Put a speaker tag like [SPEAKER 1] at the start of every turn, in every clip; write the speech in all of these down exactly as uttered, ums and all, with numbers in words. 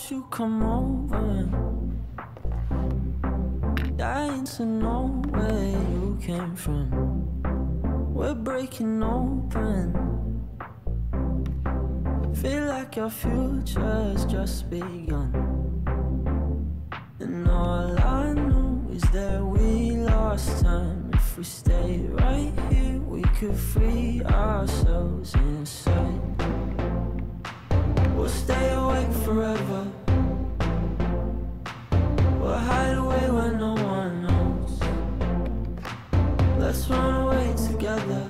[SPEAKER 1] Won't you come over? Dying to know where you came from. We're breaking open. Feel like our future's just begun. And all I know is that we lost time. If we stay right here, we could free ourselves inside. We'll stay awake forever. We'll hide away where no one knows. Let's run away together.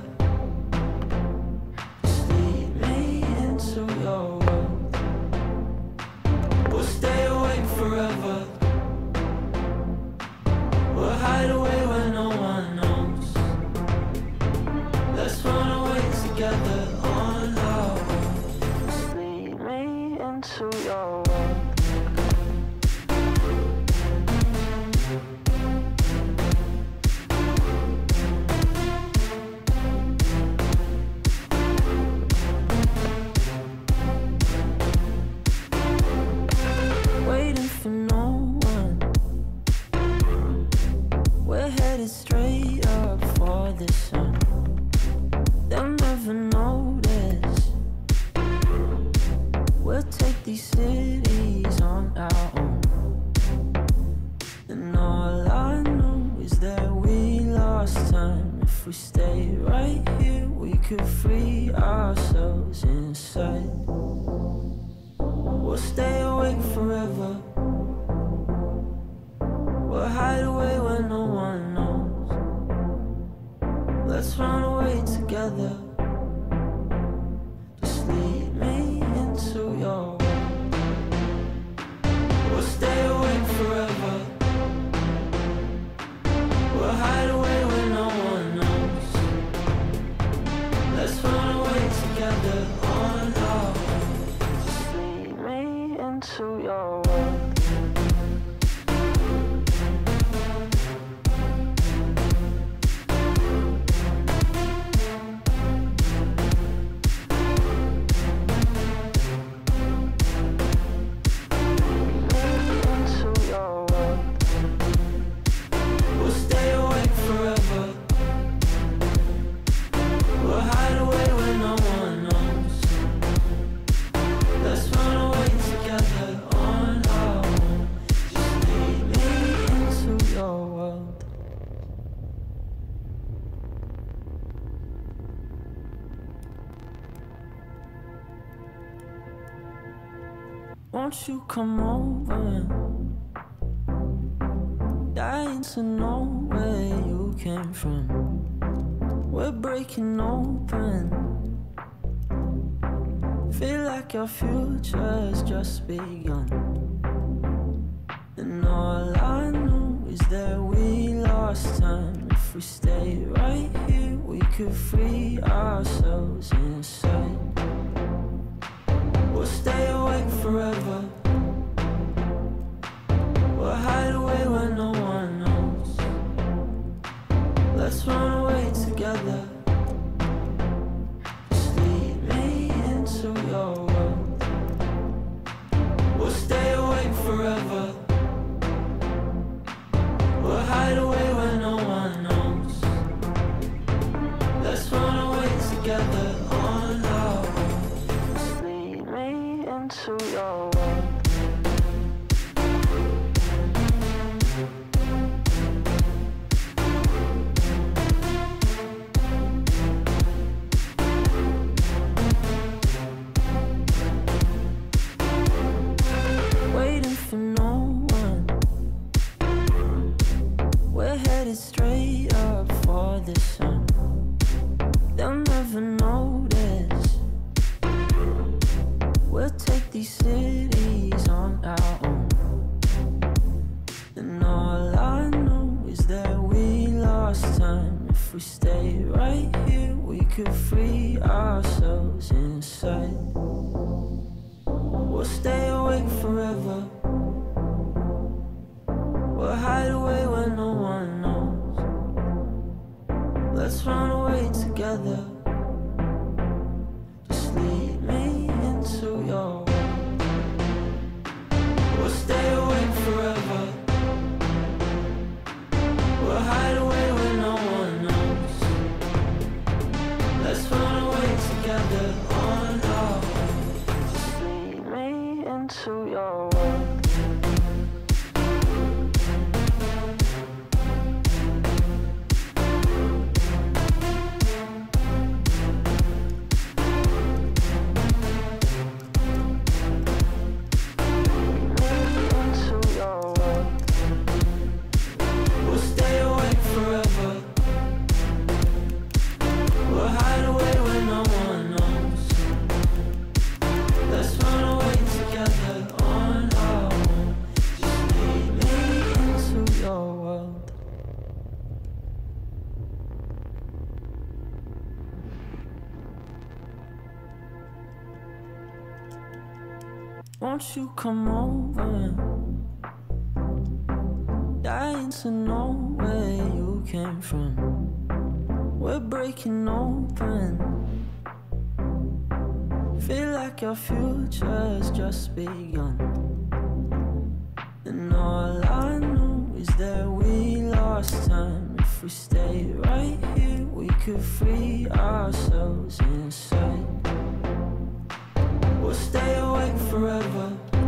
[SPEAKER 1] Just lead me into your world. We'll stay awake forever. We'll hide away where no one knows. Let's run away together on our own. Just lead me into your world. Waiting for no one. We're headed straight up for the sun. They'll never notice. We'll take these cities on our own. And all I know is that we lost time. If we stay right here, we could free ourselves inside. We'll stay awake forever. We'll hide away where no one knows. Let's run away together. Just lead me into your world. We'll stay awake forever. We'll hide away where no one knows. Let's run away together on our own. Just lead me into your world. Won't you come over? Dying to know where you came from. We're breaking open. Feel like our future's just begun. And all I know is that we lost time. If we stay right here, we could free ourselves inside. We'll stay awake forever. We'll hide away where no one knows. Let's run away together. Just lead me into your world. We'll stay awake forever. We'll hide away where no one knows. Let's run away together on our own. To your world. Waiting for no one. We're headed straight up for the sun. They'll never notice. We'll take these cities on our own. And all I know is that we lost time. If we stay right here, we could free ourselves inside. We'll stay awake forever. We'll hide away where no one knows. Let's run away together. Just lead me into your world. together on our own. Just lead me into your world. Won't you come over? Dying to know where you came from. We're breaking open. Feel like your future's just begun. And all I know is that we lost time. If we stay right here, we could free ourselves inside. We'll stay awake forever.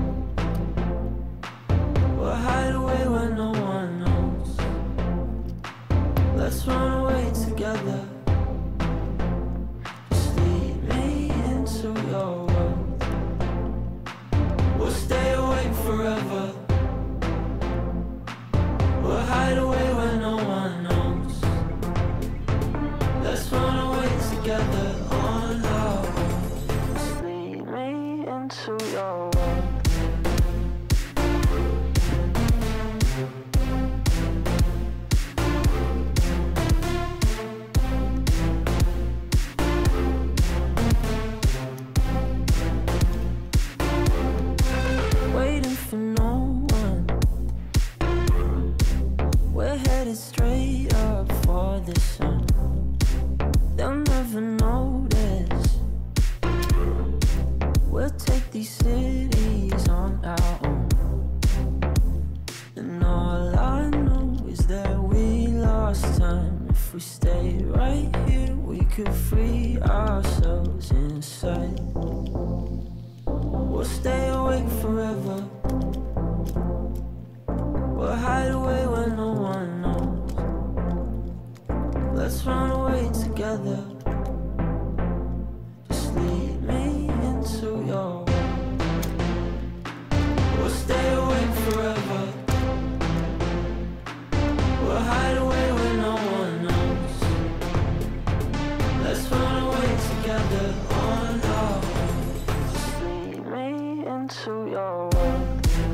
[SPEAKER 1] We'll hide away where no one knows. Let's run away together. Just lead me into your world. We'll stay awake forever. We'll hide away where no one knows. Let's run away together on our own. To your world. Waiting for no one. We're headed straight up for the sun. They'll never notice. We'll take these cities on our own. And all I know is that we lost time. If we stay right here, we could free ourselves inside. We'll stay awake forever. We'll hide away where no one knows. Let's run away together. Just lead me into your world. We'll stay awake forever. We'll hide away where no one knows. Let's run away together on our own. Just lead me into your world.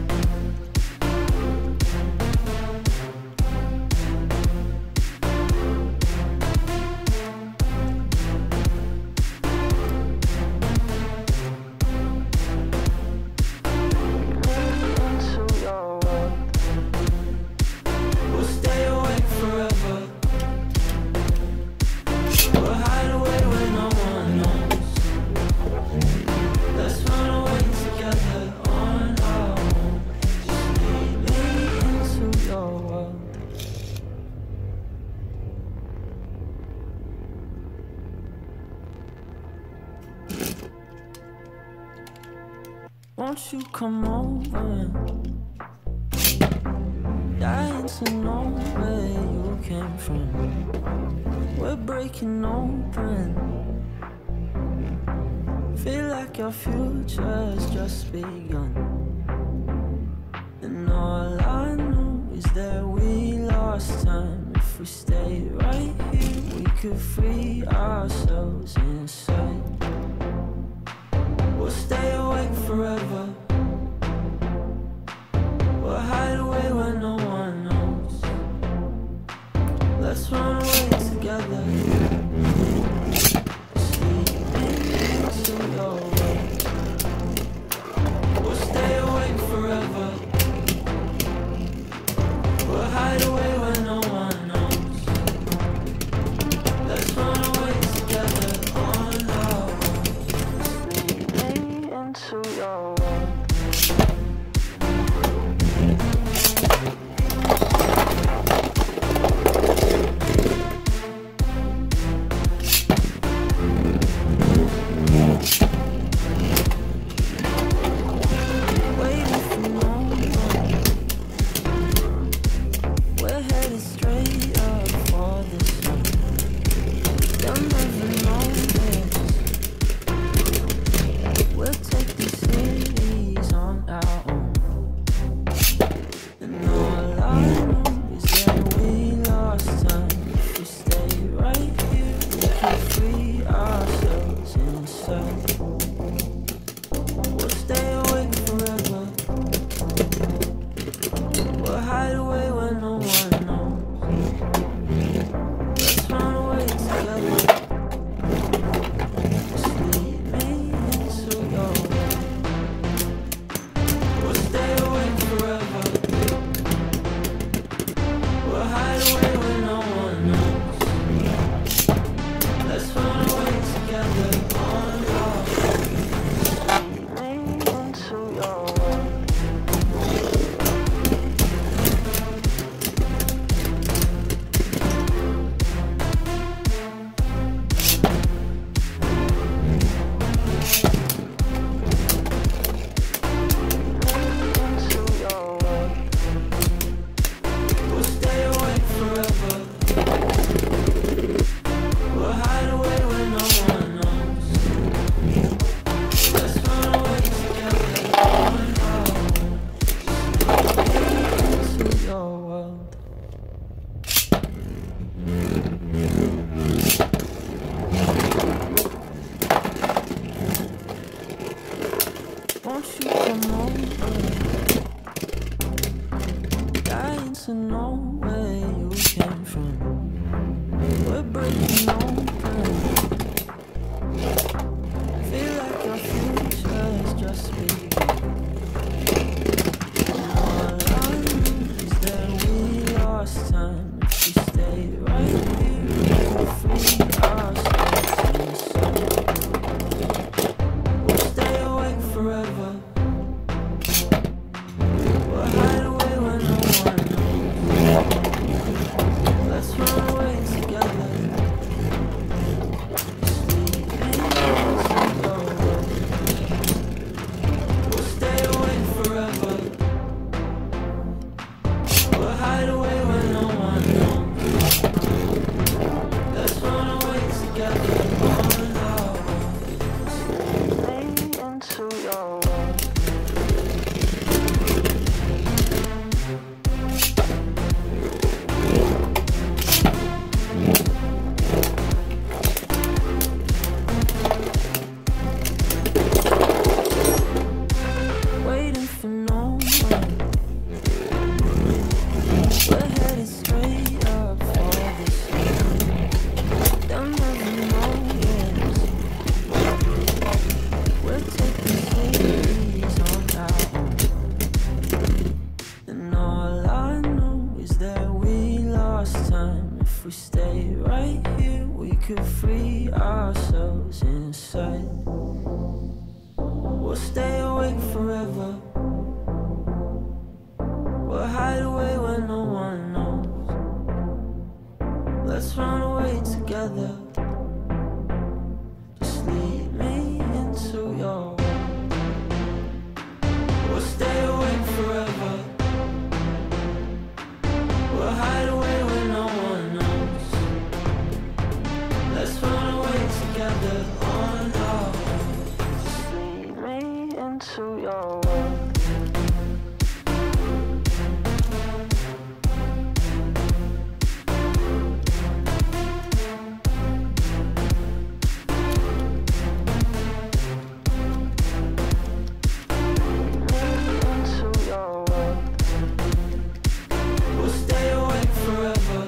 [SPEAKER 1] Won't you come over? Dying to know where you came from. We're breaking open. Feel like your future's just begun. And all I know is that we lost time. If we stay right here, we could free ourselves inside. We'll stay awake forever. We'll hide away where no one knows. Let's run away together. Sleep into your world. We'll stay awake forever. We'll hide away where no one knows. Let's run away together. come over, dying to know where you came from. We're breaking open, feel like our future's just begun. All I know is that we lost time. If we stay right here, we'll free ourselves in the sun. We'll stay awake forever. We'll hide away when no one knows. Let's run away together. Sleep in the We'll stay awake forever. We'll hide away when no one knows. Let's run away together on our own. Stay into your world. Waiting for no one. We're headed straight up for the sun. They'll never know yet. We're taking cities on our own. And all I know is that we lost time. If we stay right here, we could free ourselves inside. We'll stay awake forever. We'll hide away when no one knows. Let's run away together. Just lead me into your world. We'll stay awake forever. We'll hide away when no one knows. Let's run away together on our own. Just lead me into your world. Into your world. We'll stay awake forever.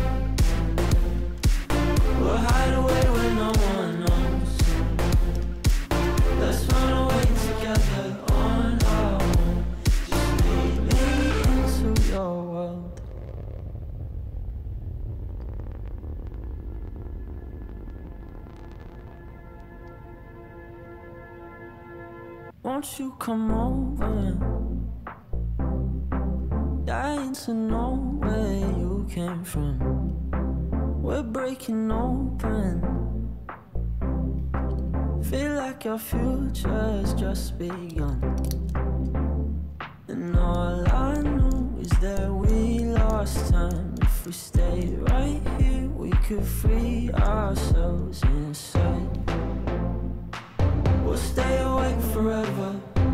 [SPEAKER 1] We'll hide away when no one knows. Let's run away together on our own. Just lead me into your world. Won't you come over? Dying to know where you came from. We're breaking open, feel like our future's just begun. And all I know is that we lost time. If we stay right here, we could free ourselves inside. We'll stay awake forever.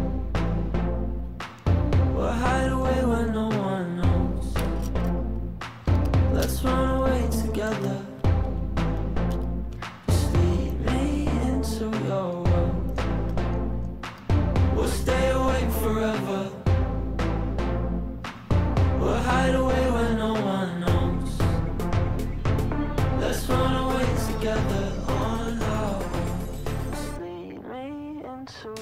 [SPEAKER 1] We'll hide away when no one knows. Let's run away together. Just lead me into your world. We'll stay awake forever. We'll hide away when no one knows. Let's run away together on our own. Just lead me into